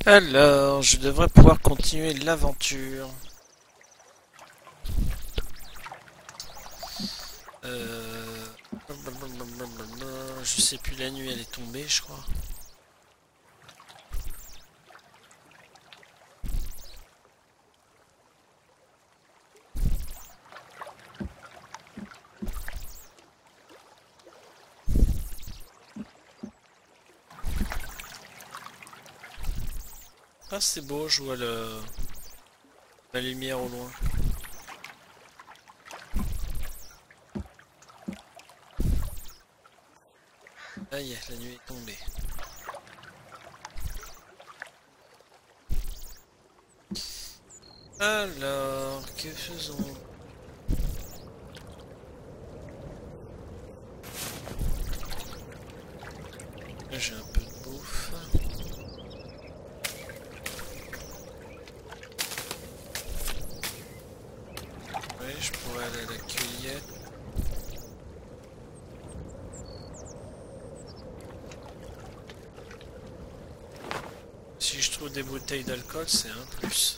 Alors, je devrais pouvoir continuer l'aventure. Euh... Je sais plus, la nuit elle est tombée, je crois. Ah, c'est beau, je vois la lumière au loin. Aïe, la nuit est tombée. Alors, que faisons-nous? J'ai un peu de bouffe. Ouais, je pourrais aller à la cueillette. Si je trouve des bouteilles d'alcool, c'est un plus.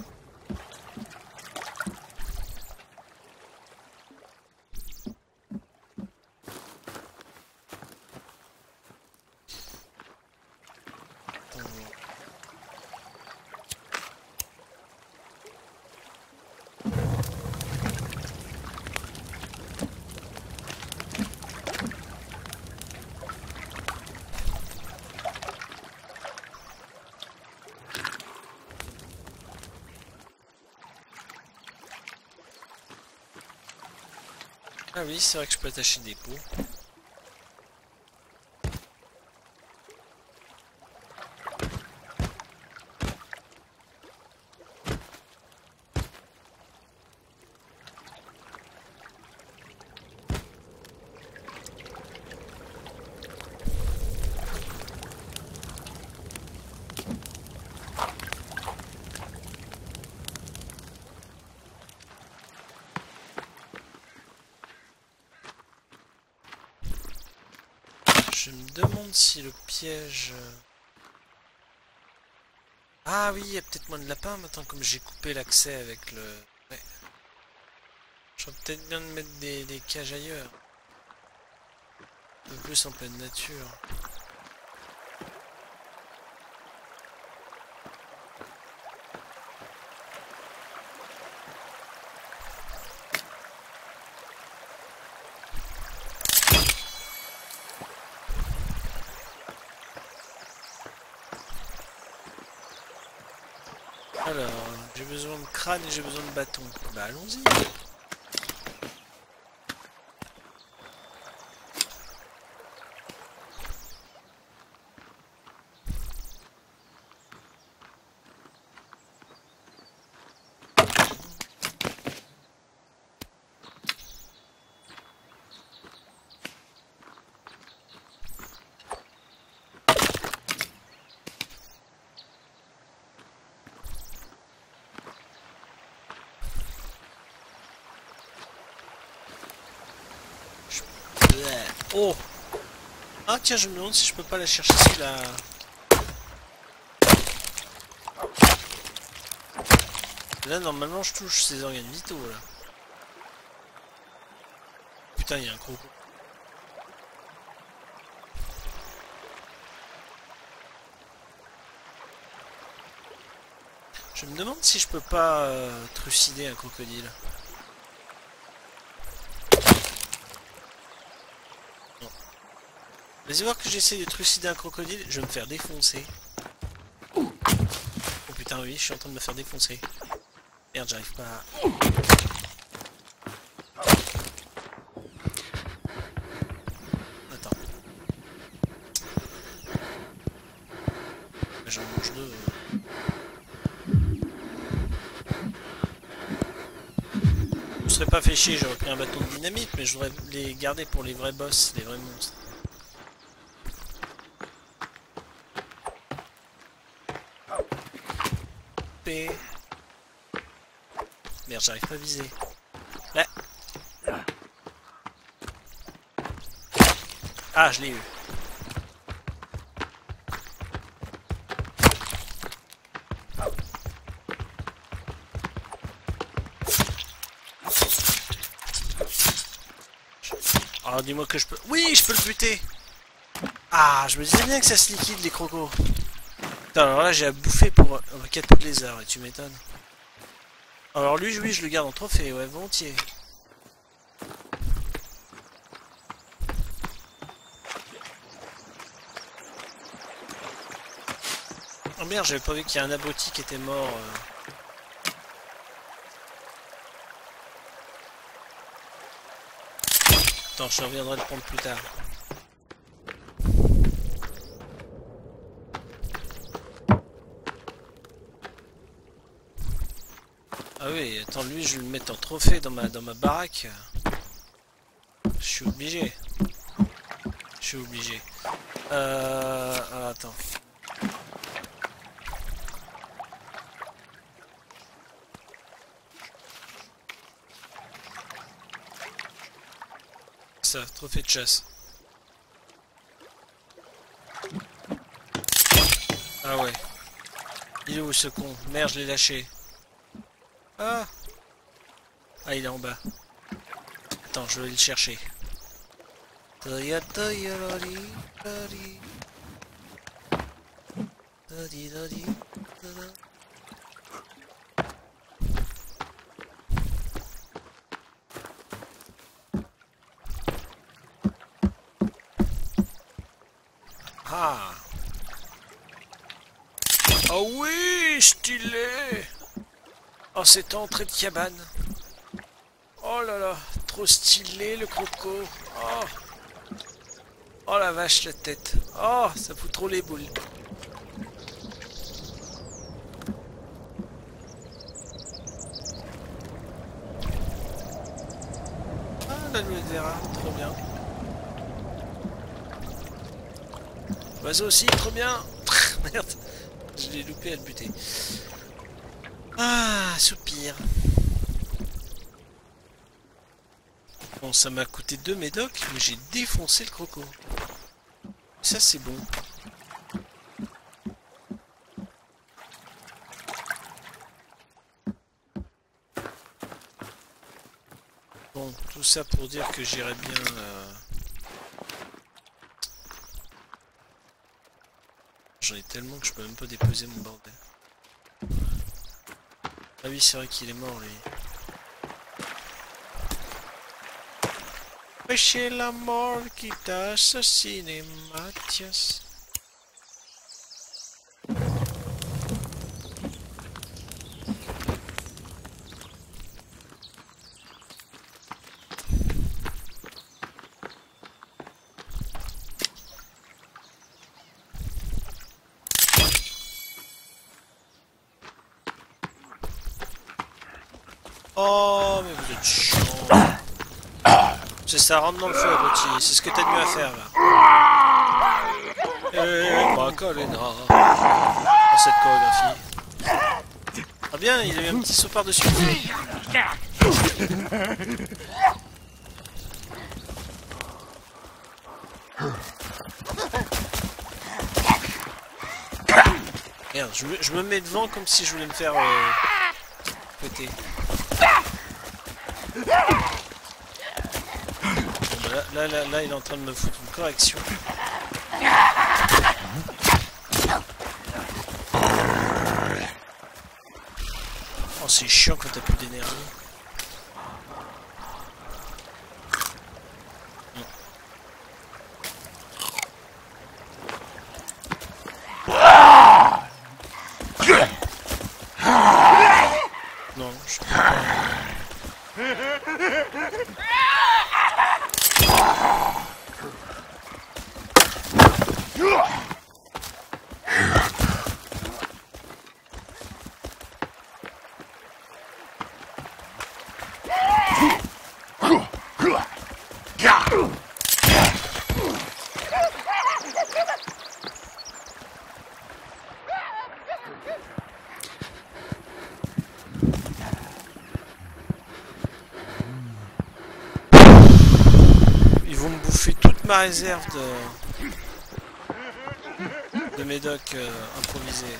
Ah oui, c'est vrai que je peux attacher des pots. Je me demande si le piège... Ah oui, il y a peut-être moins de lapins maintenant comme j'ai coupé l'accès avec le... Ouais. Je ferais peut-être bien de mettre des cages ailleurs. Un peu plus en pleine nature. Alors, j'ai besoin de crâne et j'ai besoin de bâton. Bah allons-y. Oh! Ah tiens, je me demande si je peux pas la chercher si la... Là, normalement, je touche ses organes vitaux, là. Putain, il y a un croco. Je me demande si je peux pas trucider un crocodile. Non. Vas-y voir que j'essaie de trucider un crocodile, je vais me faire défoncer. Oh putain, oui, je suis en train de me faire défoncer. Merde, j'arrive pas à... Attends. J'en mange deux. Je me serais pas fait chier, j'aurais pris un bâton de dynamite, mais je voudrais les garder pour les vrais boss, les vrais monstres. P. Merde, j'arrive pas à viser. Là. Ah, je l'ai eu. Alors dis-moi que je peux... Oui, je peux le buter. Ah, je me disais bien que ça se liquide les crocos. Putain, alors là j'ai à bouffer pour 4 poules de lézard, et tu m'étonnes. Alors lui, oui, je le garde en trophée, ouais, volontiers. Oh merde, j'avais pas vu qu'il y a un abruti qui était mort. Attends, je reviendrai le prendre plus tard. Ah oui, attends, lui, je vais le mettre en trophée dans ma baraque. Je suis obligé. Je suis obligé. Ah, attends. Ça, trophée de chasse. Ah ouais. Il est où ce con? Merde, je l'ai lâché. Ah! Ah, il est en bas. Attends, je vais le chercher. Ah! Oh oui, stylé! Oh, cette entrée de cabane. Oh là là, trop stylé le croco. Oh, oh la vache, la tête. Oh, ça fout trop les boules. Ah, la louette vera, trop bien. Oiseau aussi, trop bien. Merde, je l'ai loupé à le buter. Ah, soupir. Bon, ça m'a coûté 2 médocs, mais j'ai défoncé le croco. Ça, c'est bon. Bon, tout ça pour dire que j'irais bien... J'en ai tellement que je peux même pas déposer mon bordel. Ah oui, c'est vrai qu'il est mort, lui. Chez la mort qui t'a assassiné, Mathias. Oh, mais vous êtes chiant. C'est ça, rentre dans le feu, petit. C'est ce que t'as de mieux à faire, là. Eh, ma Colena. Oh, cette chorégraphie. Ah bien, il a eu un petit saut par-dessus. Merde, je me mets devant comme si je voulais me faire péter. Là, il est en train de me foutre une correction. Oh, c'est chiant quand t'as plus d'énergie. Non, je peux pas. Ils vont me bouffer toute ma réserve de médocs improvisés.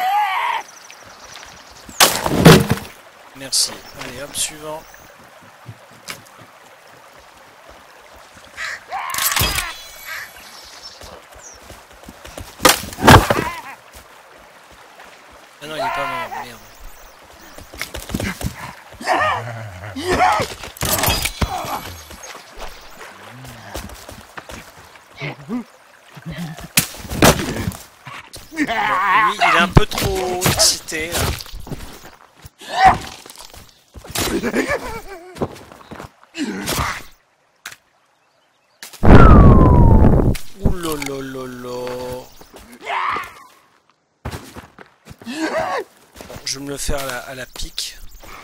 Merci. Allez, hop, suivant. non, il est pas mort, merde. Bon, lui, il est un peu trop excité là. Ouh là là là là. Bon, je vais me le faire à la pique.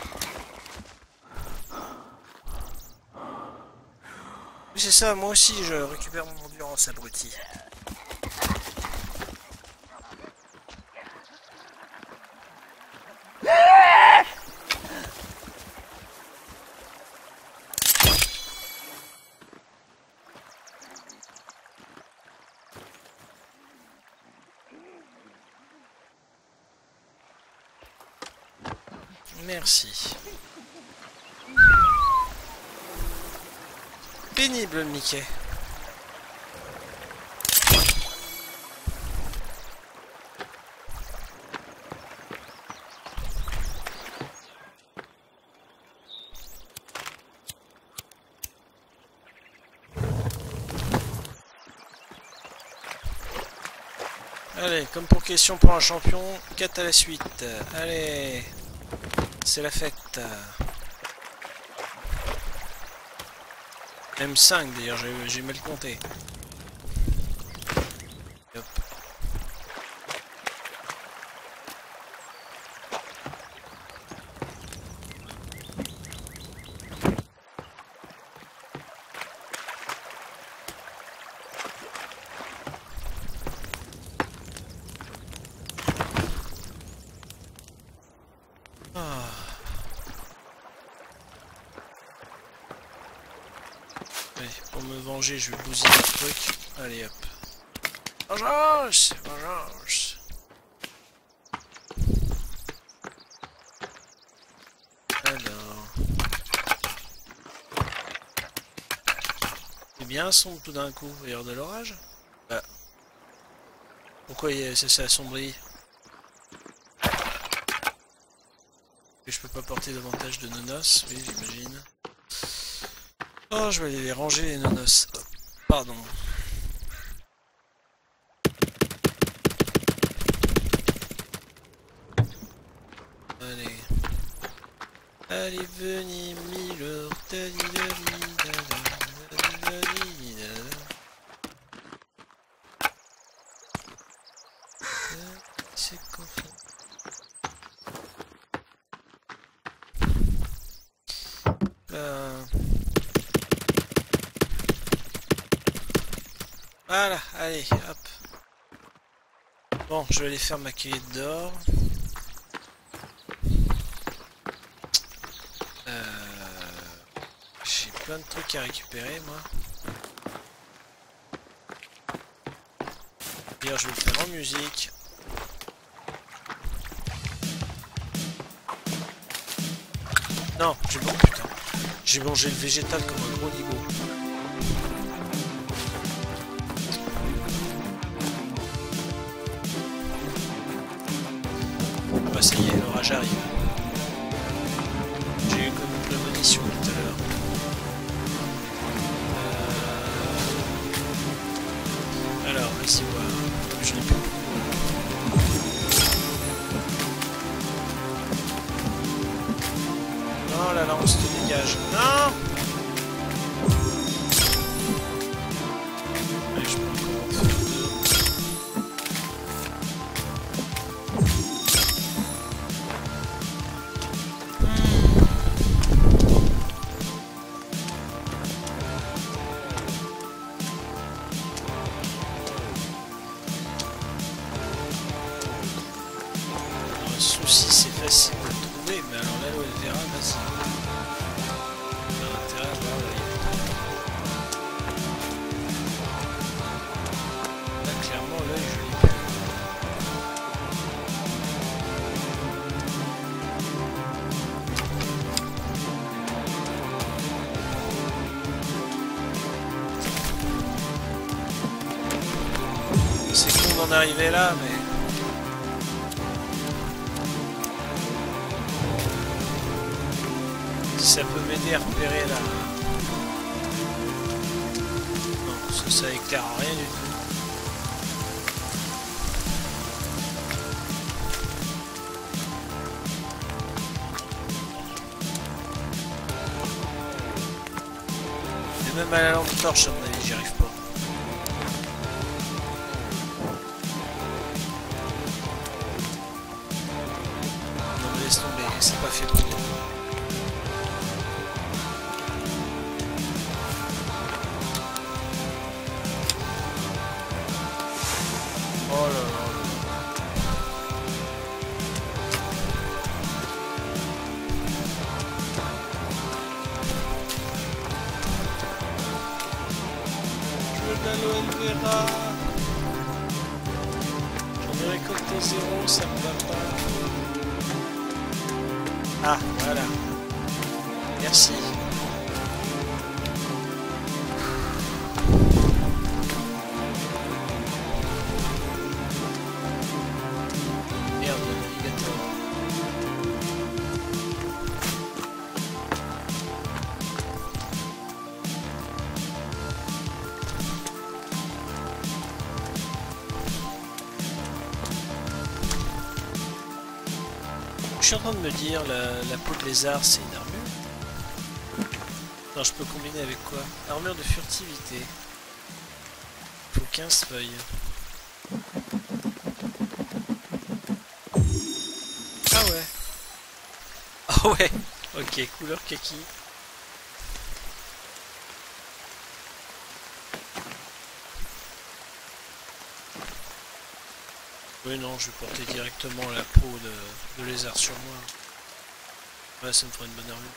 Oui, c'est ça, moi aussi je récupère mon endurance, abruti. Merci. Pénible, Mickey. Allez, comme pour question pour un champion, 4 à la suite. Allez, c'est la fête. Même 5 d'ailleurs, j'ai mal compté. Hop. Pour me venger, je vais bousiller le truc. Allez hop. Vengeance! Vengeance! Alors. C'est bien sombre tout d'un coup. Heure de l'orage? Ah. Pourquoi ça s'est assombri? Je peux pas porter davantage de nonos? Oui, j'imagine. Oh, je vais aller les ranger les nonos. Pardon. Allez. Allez, venez, Miller. C'est quoi? Voilà, allez, hop. Bon, je vais aller faire ma cueillette d'or. J'ai plein de trucs à récupérer, moi. D'ailleurs, je vais le faire en musique. Non, j'ai mangé le végétal comme un gros nigo. Bah ça y est, l'orage arrive. J'ai eu comme une prémonition tout à l'heure. Alors, vas-y voir. Je l'ai plus. Non, la lance te dégage. Non! Allez, je peux encore en faire deux. Le souci, c'est facile de le trouver, mais alors l'aloe vera, vas-y. On a intérêt à voir là, clairement, l'œil, je l'ai plus. C'est con d'en arriver là, mais... ça peut m'aider à repérer la... Non, ça éclaire rien du tout. Et même à la lampe torche, à mon avis, j'y arrive pas. Non mais laisse tomber, c'est pas fait pour moi. Oh là là. L'aloe vera. J'en ai récolté 0, ça me va pas. Ah, voilà. Merci. Merde, le navigateur. Je suis en train de me dire, la peau de lézard, c'est une armure. Non, je peux combiner avec quoi? Armure de furtivité. Il faut 15 feuilles. Ah ouais. Ah ouais. Ok, couleur kaki. Oui, non, je vais porter directement la peau de lézard sur moi. Ouais, ça me fera une bonne armure.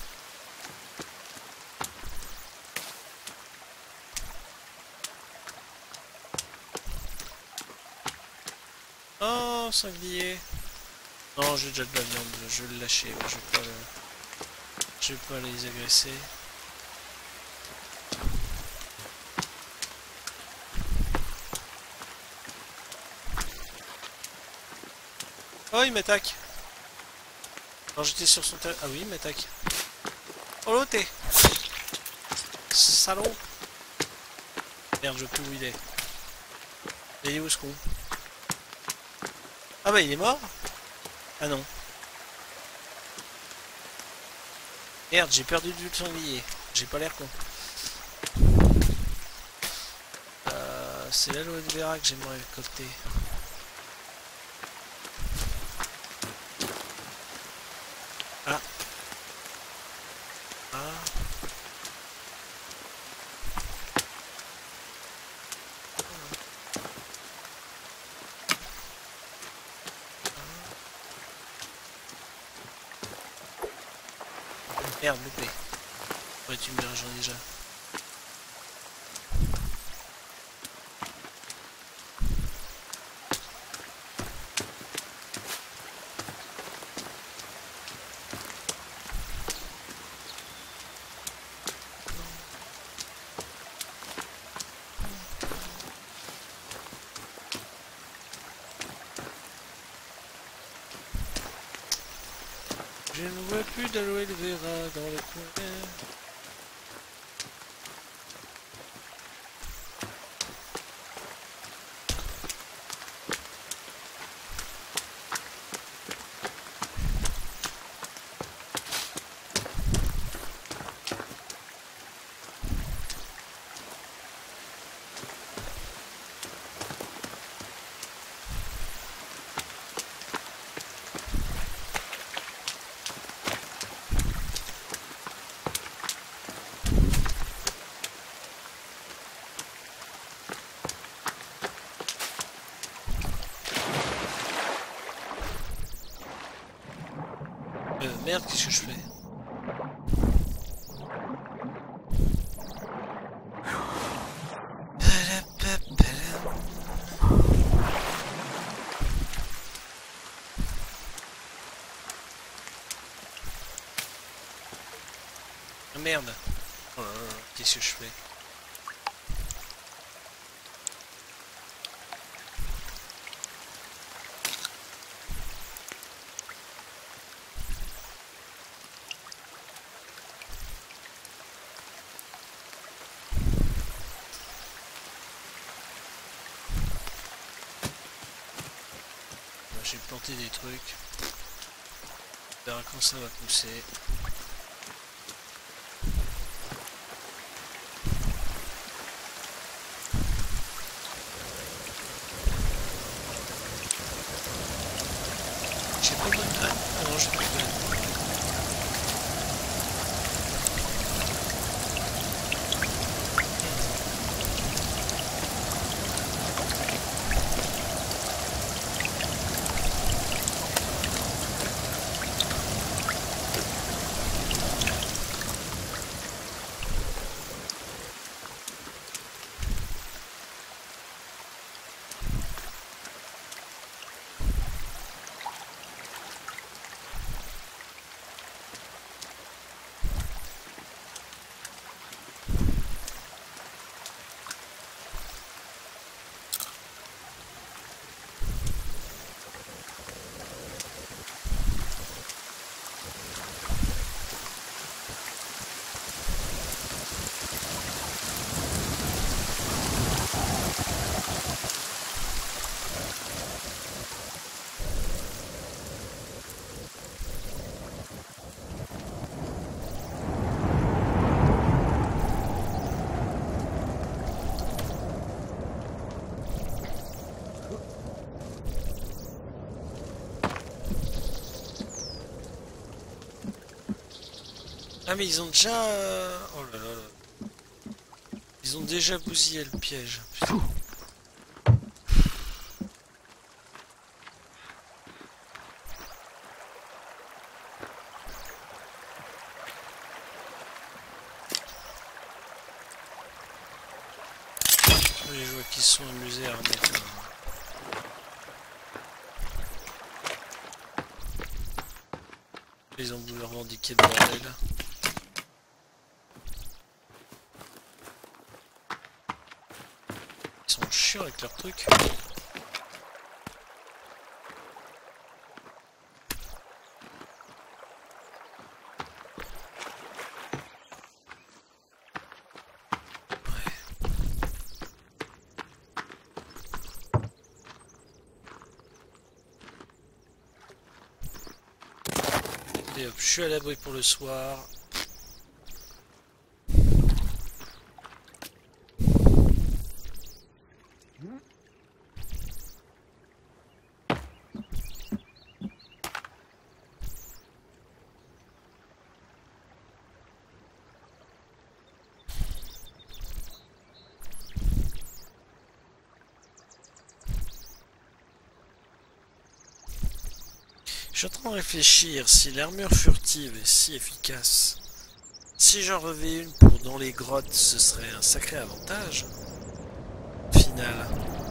Oh, sanglier. Non, j'ai déjà de la viande, je vais le lâcher, je vais pas les agresser. Oh, il m'attaque. Alors j'étais sur son terrain. Ah oui, il m'attaque. Oh l'autre. Salaud. Merde, je peux où il est. Il est où ce con? Ah bah il est mort. Ah non. Merde, j'ai perdu du sanglier. J'ai pas l'air con. C'est l'aloe vera que j'aimerais récolter. Ah. Ah. Merde, loupé. Ouais, tu me diras, j'en ai déjà. Je ne vois plus d'aloe vera dans le coin. Merde, qu'est-ce que je fais? Merde. Oh là là, qu'est-ce que je fais? J'ai planté des trucs. On verra quand ça va pousser. J'ai pas besoin de... Ah non, j'ai pas besoin. Ah mais ils ont déjà... Oh là là là. Ils ont déjà bousillé le piège. Putain. Je vois qu'ils se sont amusés à remettre... Ils ont voulu revendiquer le bordel. Ils sont chiants avec leurs trucs. Et hop, je suis à l'abri pour le soir. Je suis en train de réfléchir si l'armure furtive est si efficace. Si j'en revais une pour dans les grottes, ce serait un sacré avantage. Final.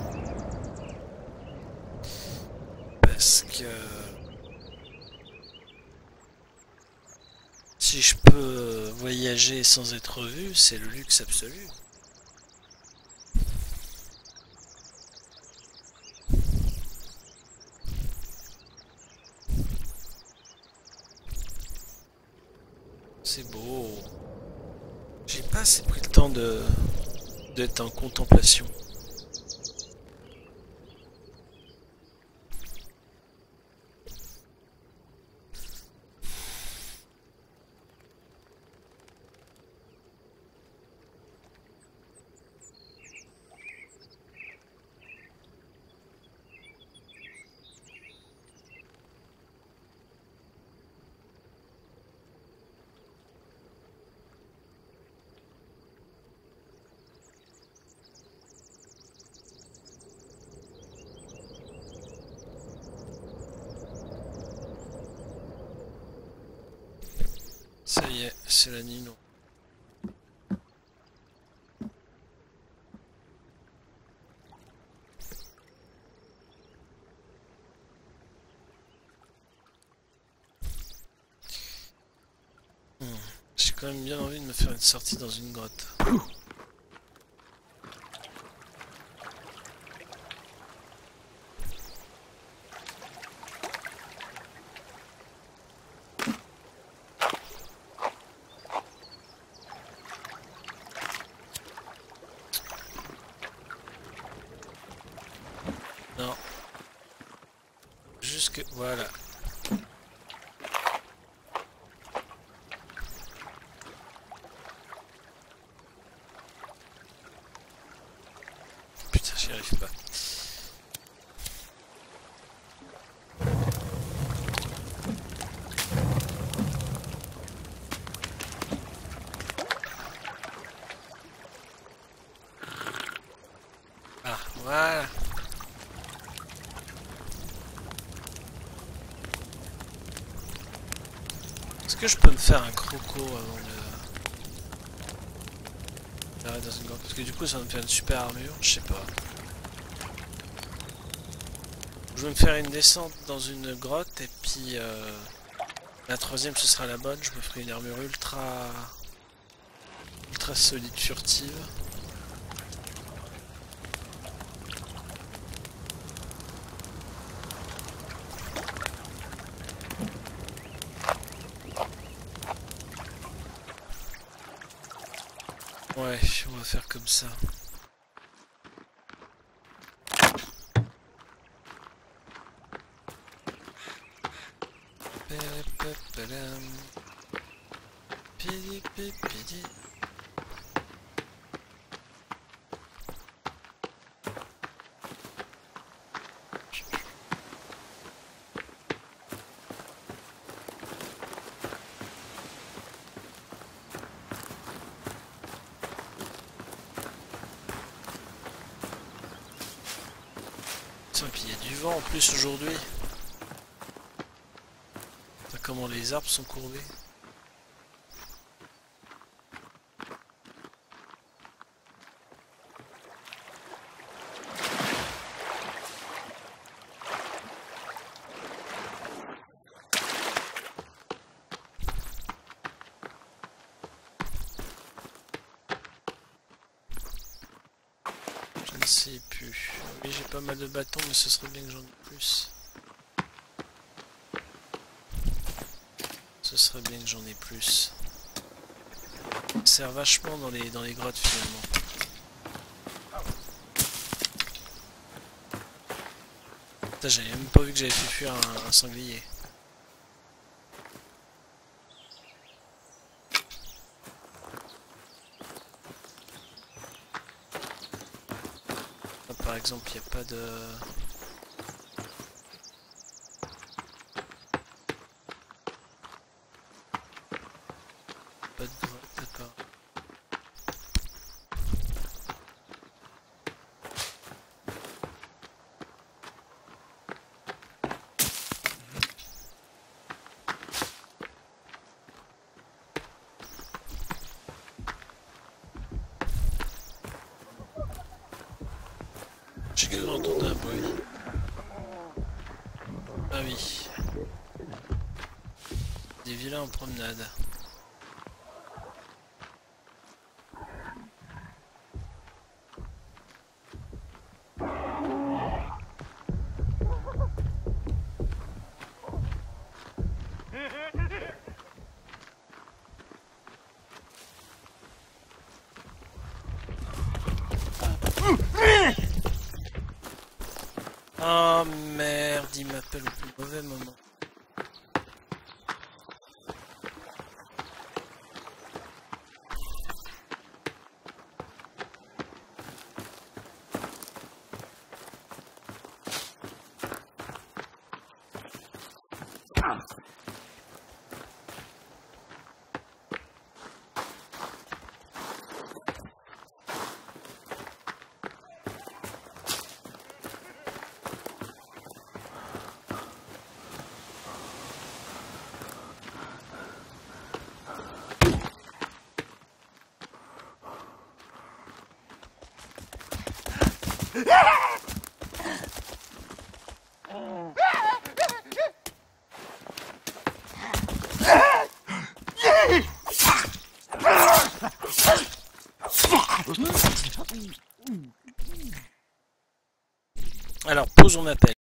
Parce que... si je peux voyager sans être vu, c'est le luxe absolu. C'est beau. J'ai pas assez pris le temps d'être en contemplation. Ça y est, c'est la nuit. J'ai quand même bien envie de me faire une sortie dans une grotte. jusque... Voilà. Putain, j'y arrive pas. Ah, voilà. Est-ce que je peux me faire un croco avant de... dans une grotte? Parce que du coup ça va me faire une super armure, je sais pas. Je vais me faire une descente dans une grotte et puis la troisième ce sera la bonne, je me ferai une armure ultra solide furtive. Ouais, on va faire comme ça. Tiens, puis il y a du vent en plus aujourd'hui. Comment les arbres sont courbés. Je ne sais plus. Oui, j'ai pas mal de bâtons, mais ce serait bien que j'en ai plus. Ce serait bien que j'en ai plus. Ça sert vachement dans les grottes finalement. J'avais même pas vu que j'avais fait fuir un sanglier. Là, par exemple, il n'y a pas de... Pas de grotte, d'accord. J'ai cru entendre un bruit. Ah oui. Des vilains en promenade. Oh merde, il m'appelle au plus mauvais moment. Alors, pause, on appelle.